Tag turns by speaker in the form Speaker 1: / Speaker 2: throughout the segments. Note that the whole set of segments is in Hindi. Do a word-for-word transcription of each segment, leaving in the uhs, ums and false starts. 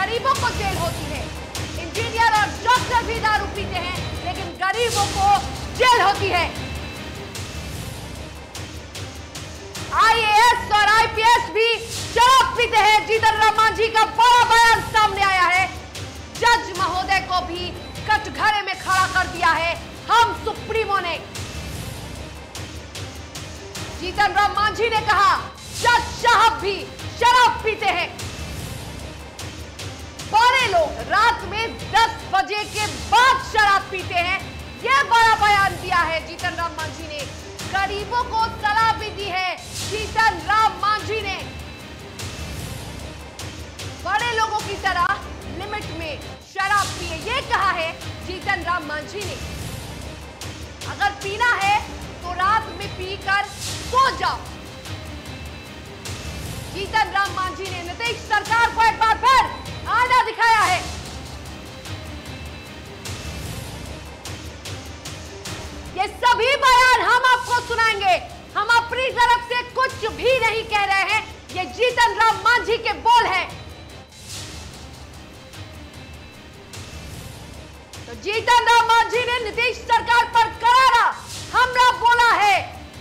Speaker 1: गरीबों को जेल होती है। इंजीनियर और डॉक्टर भी दारू पीते हैं, लेकिन गरीबों को जेल होती है। आईएएस और आईपीएस भी शराब पीते हैं। जीतन राम मांझी का बड़ा बयान सामने आया है। जज महोदय को भी कटघरे में खड़ा कर दिया है हम सुप्रीमो ने। जीतन राम मांझी ने कहा जज साहब भी शराब पीते हैं। बड़े लोग रात में दस बजे के बाद शराब पीते हैं, यह बड़ा बयान दिया है जीतन राम मांझी ने। गरीबों को सलाह भी दी है जीतन राम मांझी ने। बड़े लोगों की तरह लिमिट में शराब पिए, यह कहा है जीतन राम मांझी ने। अगर पीना है तो रात में पीकर सो जाओ। जीतन राम मांझी ने नीतीश सरकार को एक बार फिर आईना दिखाया है। ये सभी बयान हम आपको सुनाएंगे। हम अपनी तरफ से कुछ भी नहीं कह रहे हैं, ये जीतन राम मांझी के बोल हैं। तो जीतन राम मांझी ने नीतीश सरकार पर करारा हमला बोला है।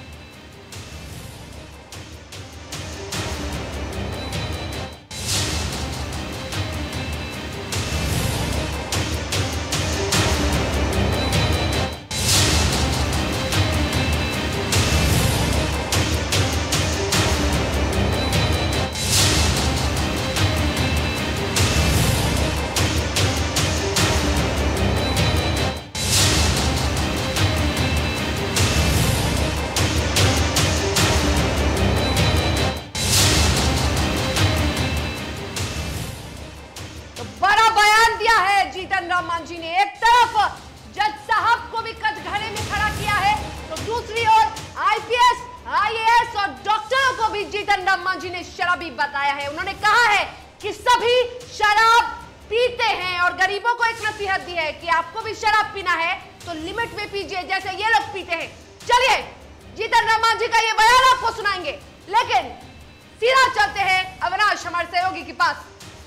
Speaker 1: जीतन राम मांझी ने एक तरफ जज साहब को भी कटघरे में खड़ा किया है, तो दूसरी ओर आईपीएस, आईएएस और डॉक्टरों को भी जीतन राम मांझी ने शराबी बताया है। उन्होंने कहा है कि सभी शराब पीते हैं और गरीबों को एक नसीहत दी है कि आपको भी शराब पीना है तो लिमिट में पीजिए, जैसे ये लोग पीते हैं। चलिए जीतन राम मांझी का ये बयान आपको सुनाएंगे, लेकिन सीधा चलते हैं अविनाश हमारे सहयोगी के पास।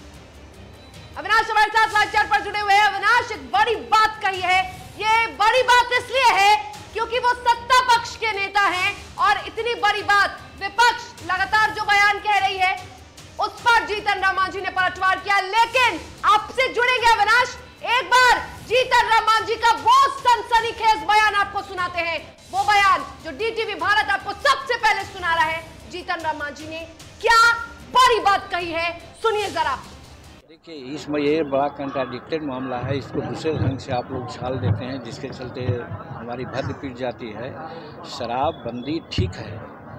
Speaker 1: अविनाश हमारे साथ लाइव चैट पर जुड़े हुए हैं। अविनाश, एक बड़ी बात कही है, ये बड़ी बात इसलिए है क्योंकि वो सत्ता पक्ष के नेता हैं और इतनी बड़ी बात विपक्ष लगातार जो बयान कह रही है उस पर जीतन राम मांझी ने पलटवार किया। लेकिन आपसे जुड़ेंगे अविनाश, एक बार जीतन राम मांझी का वो सनसनीखेज बयान आपको सुनाते हैं, वो बयान जो डीटीवी भारत आपको सबसे पहले सुना रहा है। जीतन राम मांझी ने क्या बड़ी बात कही है, सुनिए जरा।
Speaker 2: देखिए, इसमें ये बड़ा कंट्राडिक्टेड मामला है, इसको दूसरे ढंग से आप लोग छाल देते हैं जिसके चलते हमारी भद्र पीट जाती है। शराबबंदी ठीक है,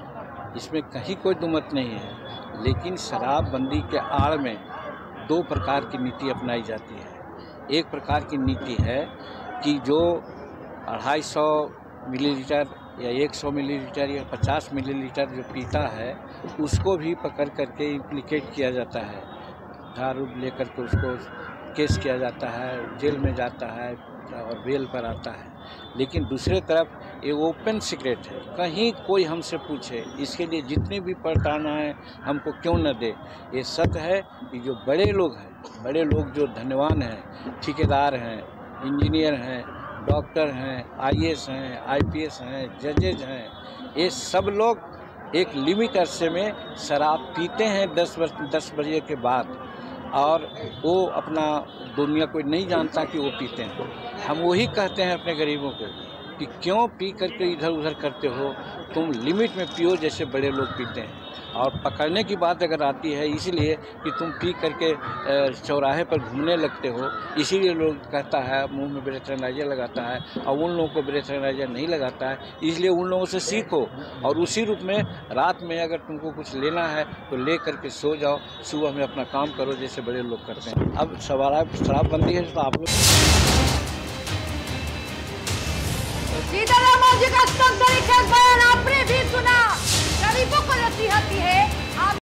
Speaker 2: इसमें कहीं कोई दुमत नहीं है, लेकिन शराबबंदी के आड़ में दो प्रकार की नीति अपनाई जाती है। एक प्रकार की नीति है कि जो अढ़ाई सौ मिलीलीटर या एक सौ मिलीलीटर या पचास मिलीलीटर जो पीता है उसको भी पकड़ करके इम्प्लीकेट किया जाता है, दारू लेकर के उसको केस किया जाता है, जेल में जाता है और बेल पर आता है। लेकिन दूसरे तरफ ये ओपन सीक्रेट है, कहीं कोई हमसे पूछे इसके लिए जितनी भी प्रताड़नाएं हमको क्यों न दे। ये सत्य है कि जो बड़े लोग हैं, बड़े लोग जो धनवान हैं, ठेकेदार हैं, इंजीनियर हैं, डॉक्टर हैं, आईएएस हैं, आईपीएस हैं, जजेज हैं, ये सब लोग एक लिमिट अरसे में शराब पीते हैं दस दस बजे के बाद, और वो अपना दुनिया कोई नहीं जानता कि वो पीते हैं। हम वही कहते हैं अपने गरीबों को कि क्यों पी करके इधर उधर करते हो, तुम लिमिट में पियो जैसे बड़े लोग पीते हैं। और पकड़ने की बात अगर आती है इसलिए कि तुम पी करके चौराहे पर घूमने लगते हो, इसीलिए लोग कहता है मुंह में ब्रेथ एनालाइजर लगाता है, और उन लोगों को ब्रेथ एनालाइजर नहीं लगाता है, इसलिए उन लोगों से सीखो और उसी रूप में रात में अगर तुमको कुछ लेना है तो ले करके सो जाओ, सुबह में अपना काम करो जैसे बड़े लोग करते हैं। अब शराब शराबबंदी है तो आप लोग
Speaker 1: जीतन राम मांझी का सनसनीखेज बयान आपने भी सुना। गरीबों को नसीहत दी है